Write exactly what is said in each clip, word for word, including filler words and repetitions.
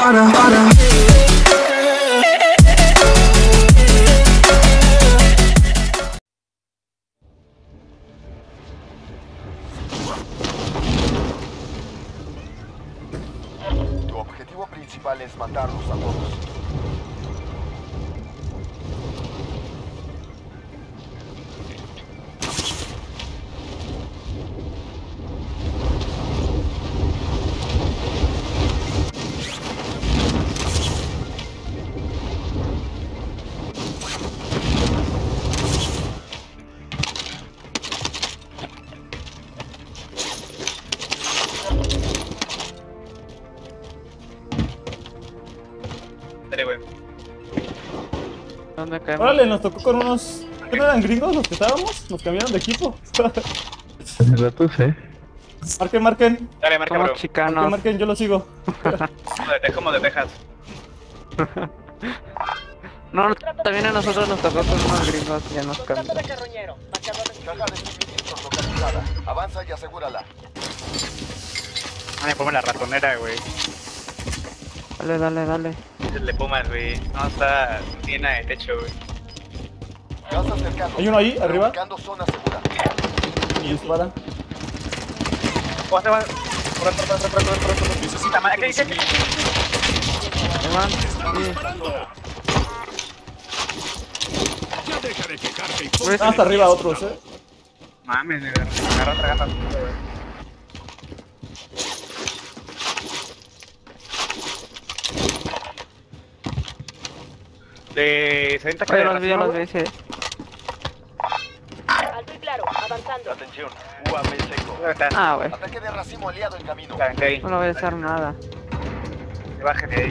para, para. Tu objetivo principal es matarlos a todos. ¿Dónde caemos? Órale, nos tocó con unos... ¿Qué no eran gringos los que estábamos? Nos cambiaron de equipo. Hace rato, ¿eh? Marquen, marquen. Dale, marca, Somos bro. Marquen, chicanos. marquen, yo lo sigo. Es como de Texas. No, también a nosotros nos tocó con unos gringos y ya nos cambió. Caja de suministros localizada. Avanza y asegúrala. Ay, ponme la ratonera, güey. Dale, dale, dale. Le Pumas, güey. No, está llena de techo, güey. Casa cercano. Hay uno ahí, arriba. Buscando zona segura. Y dispara. Oh, se va. Corre, corre, corre, corre, corre, corre. Necesita más. ¿Qué, qué, qué? Ahí van. Sí. Pues, Ah, hasta arriba otros, eh. Mames, me agarra otra gata. De setenta Oye, k los vi, los vi, sí. Alto y claro, avanzando. Atención. U A V seco. ¿Dónde está? Ah, güey. Ataque de racimo aliado en camino. La vente ahí. No le voy a hacer nada. Se bajen de ahí.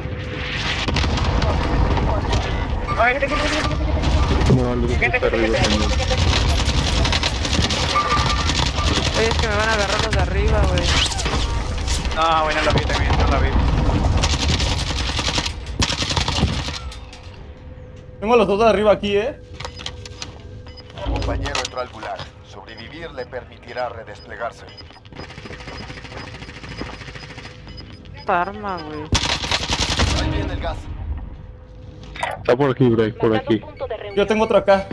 Ay, gente, gente, gente, gente, gente. No, lo que está arriba también. Oye, es que me van a agarrar los de arriba, güey. No, güey, no lo vi también, no lo vi. Tengo a los dos de arriba aquí, eh. Tu compañero entró al gulag. Sobrevivir le permitirá redesplegarse. Esta arma, güey. Ahí viene el gas. Está por aquí, Bray, por aquí. Punto de reunión. Yo tengo otro acá.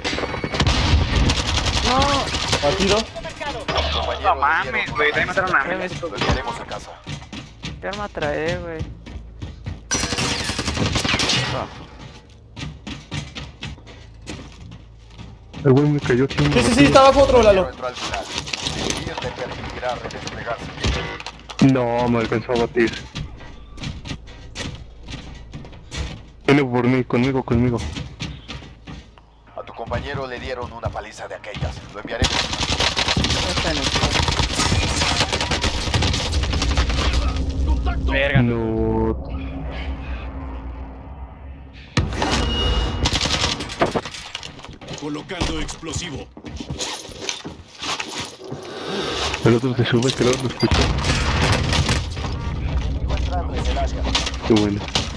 No. Batido. No mames, güey, también mataron a mí. Lo enviaremos a casa. ¿Qué arma trae, güey? El güey me cayó aquí. Sí, sí, sí, está abajo otro, Lalo. Entró al gulag. Sobrevivir le permitirá redesplegarse. No, me alcanzó a batir. Viene por mí, conmigo, conmigo. A tu compañero le dieron una paliza de aquellas. Lo enviaremos. Está en el... Verga. No. Colocando explosivo. El otro se sube, que el otro lo escucha. Enemigo entrando en el área. Qué bueno.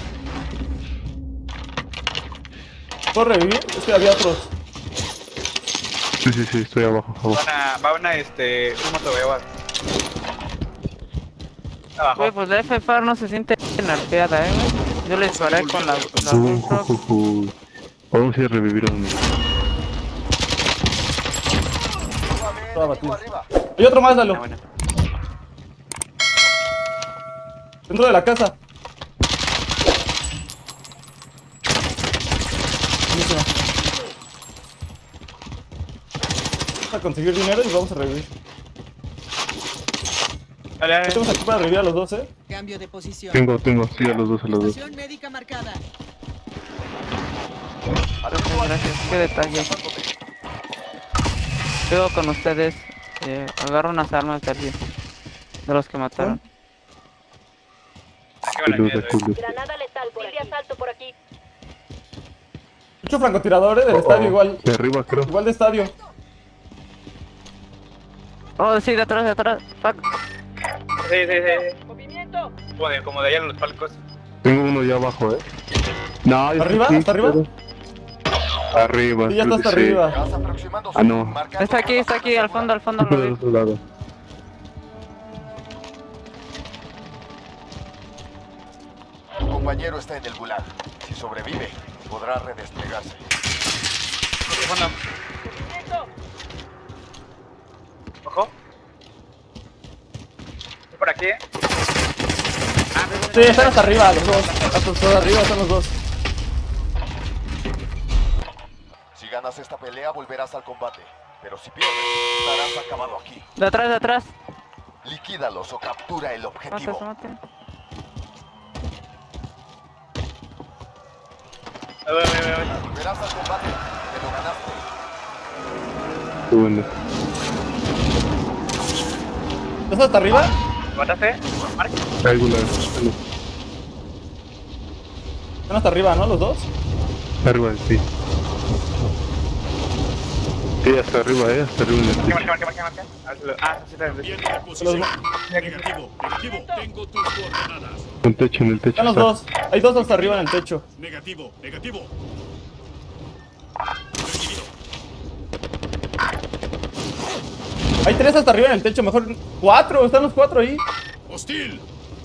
¿Puedo revivir? Es que había otros. Sí, sí, sí, estoy abajo, abajo. Van a, va una, este, un motoveo. Abajo. Güey, pues la F F A R no se siente nerfeada, eh, güey. Yo le disparé con la... la Uh, Bullfrog. uh, uh, uh. Vamos a ir a revivir a uno. Estaba Enemigo batido. arriba. Hay otro más, Lalo. Ah, bueno. Dentro de la casa. Buenísimo. Vamos a conseguir dinero y vamos a revivir. Dale, dale. Estamos aquí para revivir a los dos, eh. Cambio de posición. Tengo, tengo, sí, a los dos, a los dos. Estación médica marcada. Gracias, qué detalle. Luego con ustedes, eh, agarro unas armas de alguien. De los que mataron. Aquí van a Culo, quedar, culo. Granada letal por aquí. Asalto por aquí. Muchos francotiradores del Oh, estadio oh, igual. de arriba, creo. Igual de estadio. Oh, sí, de atrás, de atrás. Fuck. Sí, sí, sí. Movimiento. Como de, como de allá en los palcos. Tengo uno ya abajo, eh. No, ya ¿Arriba? aquí, ¿Hasta arriba? pero- Arriba, Sí, ya está hasta creo que sí. arriba. Gas aproximándose. Ah, no. Marcando Está aquí, está aquí, al fondo, al fondo Pero lo del vi. otro lado. Tu compañero está en el gulag. Si sobrevive, podrá redesplegarse. Ok, fondo. Ojo. Estoy por aquí, eh. Ah, Sí, están hasta arriba los dos. Hasta, hasta arriba están los dos. Si ganas esta pelea, volverás al combate. Pero si pierdes, estarás acabado aquí. De atrás, de atrás. Liquídalos o captura el Mate, objetivo. mate. Voy, voy, voy, voy. Volverás al combate. Te lo ganaste. Qué bueno. ¿Estás hasta arriba? ¿Me mataste? Mark. Traigo la... Están hasta arriba, ¿no? Los dos. Arriba, sí. Sí, hasta arriba, eh, hasta arriba. Marca, marca, marca, marca, marca. Ah, sí, está bien. Los- Negativo, negativo, tengo tus coordenadas. En el techo, en el techo. Están los está. dos. Hay dos hasta arriba en el techo. Negativo, negativo. Recibido. Hay tres hasta arriba en el techo. Mejor cuatro. Están los cuatro ahí. Hostil.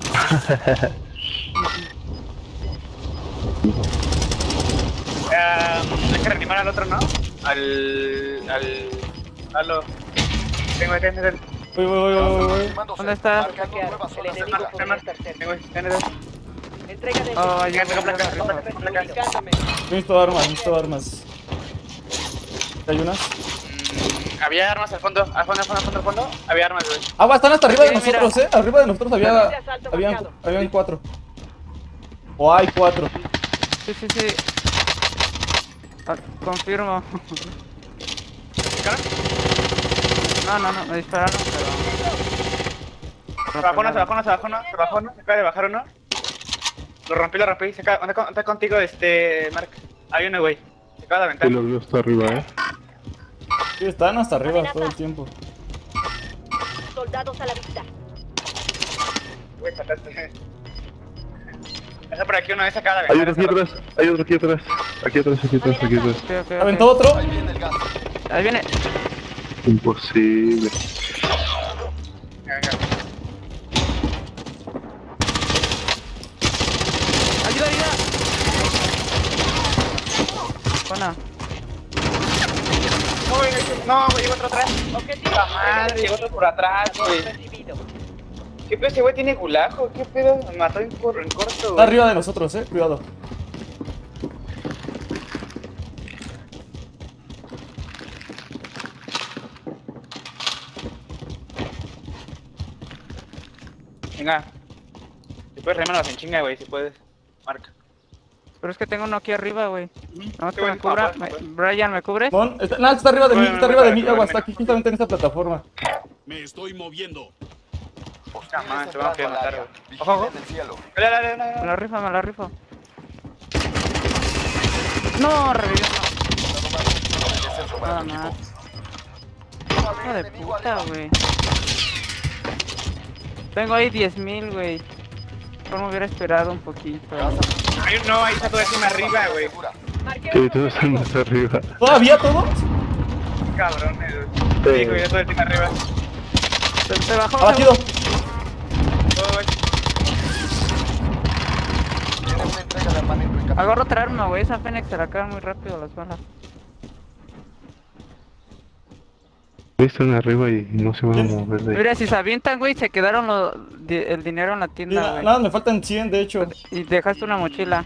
Ah, hay que reanimar al otro, ¿no? Al... al... Halo. Tengo que tener... Voy, voy, voy, voy, voy. ¿Dónde está? Marcando nuevas El zonas de enemigo gulag. Tengo que tengo que tener... Entrega de Oh, ya Tengo placa, tengo placa, tengo placa. Ubicándome. Necesito armas, necesito armas. ¿Hay unas? Mm, había armas al fondo, al fondo, al fondo, al fondo, al fondo. Había armas, güey. Agua, están hasta arriba de Sí, mira. nosotros, eh. Arriba de nosotros había. Ese asalto Habían, marcado. habían cuatro. O hay cuatro. Sí, sí, sí. Ah, confirmo. ¿Dispararon? No, no, no, me dispararon, pero... Se bajó uno, se bajó uno, se bajó uno, se bajó uno, se acaba de bajar uno. Lo rompí, lo rompí, se acaba, ¿dónde con- está contigo, este, Mark? Hay uno, güey. Se acaba de Sí, aventar. lo veo hasta arriba, eh. Sí, están hasta arriba todo el tiempo. Soldados a la vista. Güey, pataste. Está por aquí uno, ese acaba de Hay aventar. otro aquí atrás, hay otro aquí atrás. Aquí atrás, aquí atrás, aquí atrás. Ok, ok, ok. ¿Aventó otro? Ahí viene el gas. Ahí viene. Imposible. Venga, venga. ¡Ayuda, ayuda! Buena. No, güey, no, güey, llegó otro atrás. Objetivo. La madre, llegó otro por atrás, güey. Recibido. ¿Qué pedo ese güey tiene gulajo? ¿Qué pedo? Me mató en, cor en corto, Está güey. arriba de nosotros, eh. Cuidado. Venga. Si puedes remármelos en chinga, güey, si puedes. Marca. Pero es que tengo uno aquí arriba, güey. No, Sí, que güey, me cubra. papá, Me- papá. Brian, ¿me cubres? Mon, está, no, está arriba de mí, Bueno, está arriba de mí. bueno, Agua, bueno. está aquí justamente en esta plataforma. Me estoy moviendo. Hostiles man, te vamos a entrando al matar, área. güey. Ojo, ojo. Vigilen el cielo. Dale, dale, dale, Me dale. la rifo, me la rifo. No, revivió. Descenso para Nada tu más. equipo. Hijo de puta, güey. Tengo ahí diez mil, güey. Mejor me hubiera esperado un poquito. Hay un no, ahí está todo encima arriba, güey. Segura. Marqué Sí, un todos están objetivo. hasta arriba. ¿Todavía todos? Cabrones, güey. Sí, güey, ya todo encima arriba. Se, se bajó. Abatido. Todo, güey. Tienen una entrega de armamento en camino. Agarro otra arma, güey. Esa Fénix se la acaban muy rápido las balas. Están arriba y no se van a mover de ahí. Mira, si se avientan, güey, se quedaron lo- di- el dinero en la Sí, tienda, na- güey. nada, me faltan cien, de hecho. Y dejaste una mochila.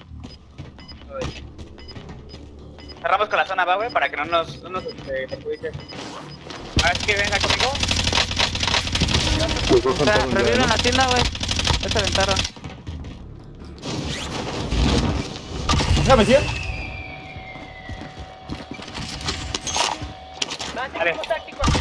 Cerramos con la zona, va, güey, para que no nos, no nos este, perjudique. A ver, que venga conmigo. Los dos O sea, saltaron ya, reviven ¿no? la tienda, güey. Ya se aventaron. Déjame cien. Máximo táctico aquí.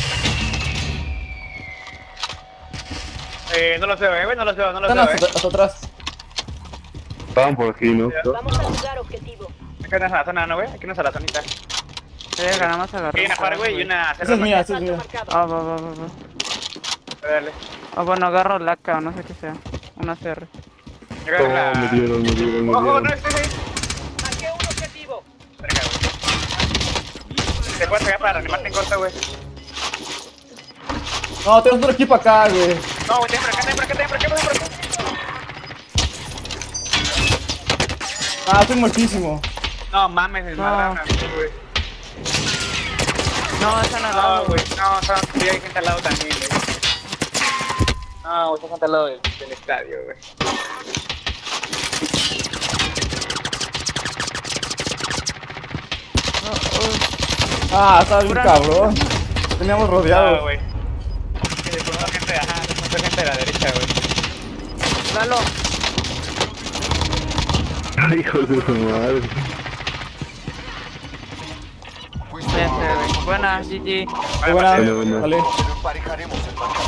Eh, no los veo, eh, güey, no los veo, no los Están veo, hasta, eh. hasta atrás. Estaban por aquí, ¿no? Vamos al lugar objetivo. Aquí no es a la zona, ¿no, güey? Aquí no es a la zonita. Sí, nada más agarré. Hay una par, güey, y una Esa es mía, esa es Asalto mía. marcado. Ah, va, va, va, va. Dale. Ah, bueno, agarro laca o no sé qué sea. Una C R. Agarra Oh, la... me dieron, me dieron, me Ojo, no, dieron. este, este. Marqué un objetivo. Verga, güey. Te puedes pegar para reanimarte en corto, güey. No, tenemos otro equipo acá, güey. No, güey, ten por acá, ten por acá, ten por acá, ten por acá. Ah, estoy muertísimo. No mames, el No. marrano, güey. No, están al No, lado. güey, no, no, sí, hay gente al lado también, güey. No, güey, hay gente al lado del, del estadio, güey. No, uh, Ah, estaba bien Pura- cabrón. Teníamos No, rodeados. güey. Que le pongo gente, ajá, le pongo gente de la derecha, güey. Lalo. Ay, hijo de su madre. Fuiste Vete, uno de güey. esos Buena, momios. G G. Qué buena. Bueno, bueno. Vale. Pero emparejaremos el marcador.